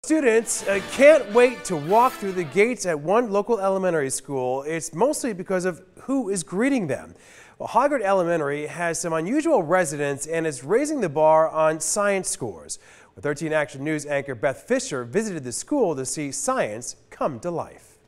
Students can't wait to walk through the gates at one local elementary school. It's mostly because of who is greeting them. Well, Hoggard Elementary has some unusual residents and is raising the bar on science scores. With 13 Action News anchor Beth Fisher visited the school to see science come to life.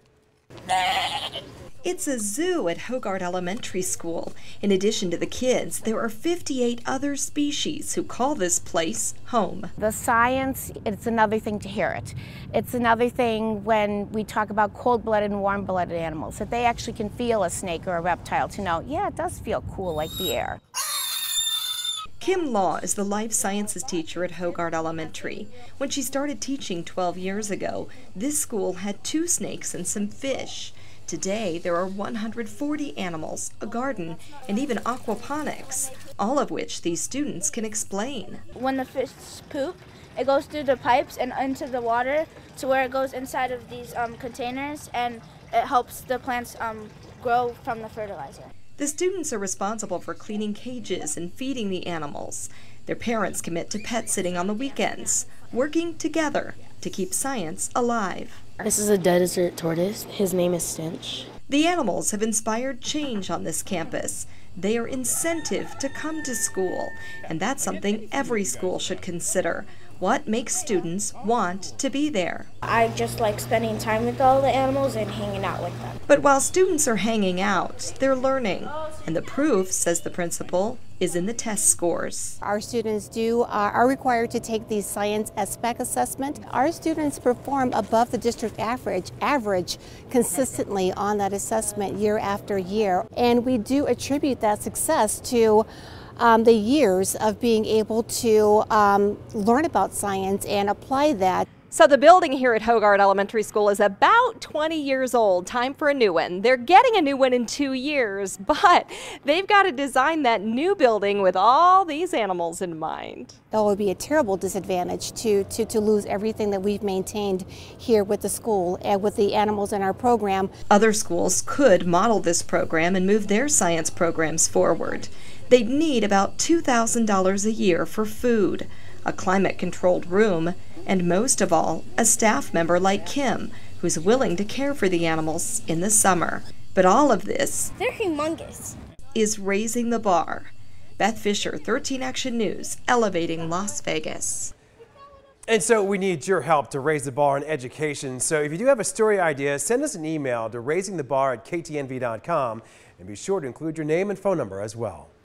It's a zoo at Hoggard Elementary School. In addition to the kids, there are 58 other species who call this place home. The science, it's another thing to hear it. It's another thing when we talk about cold-blooded and warm-blooded animals, that they actually can feel a snake or a reptile to know, yeah, it does feel cool like the air. Kim Law is the life sciences teacher at Hoggard Elementary. When she started teaching 12 years ago, this school had 2 snakes and some fish. Today, there are 140 animals, a garden, and even aquaponics, all of which these students can explain. When the fish poop, it goes through the pipes and into the water to where it goes inside of these containers, and it helps the plants grow from the fertilizer. The students are responsible for cleaning cages and feeding the animals. Their parents commit to pet sitting on the weekends, working together to keep science alive. This is a desert tortoise. His name is Stench. The animals have inspired change on this campus. They are incentive to come to school, and that's something every school should consider. What makes students want to be there? I just like spending time with all the animals and hanging out with them. But while students are hanging out, they're learning. And the proof, says the principal, is in the test scores. Our students are required to take the science SPEC assessment. Our students perform above the district average consistently on that assessment year after year. And we do attribute that success to the years of being able to learn about science and apply that. So the building here at Hoggard Elementary School is about 20 years old. Time for a new one. They're getting a new one in 2 years, but they've got to design that new building with all these animals in mind. It would be a terrible disadvantage to lose everything that we've maintained here with the school and with the animals in our program. Other schools could model this program and move their science programs forward. They'd need about $2,000 a year for food, a climate-controlled room, and most of all, a staff member like Kim, who's willing to care for the animals in the summer. But all of this, They're humongous, is raising the bar. Beth Fisher, 13 Action News, elevating Las Vegas. And so we need your help to raise the bar in education. So if you do have a story idea, send us an email to raisingthebar@ktnv.com and be sure to include your name and phone number as well.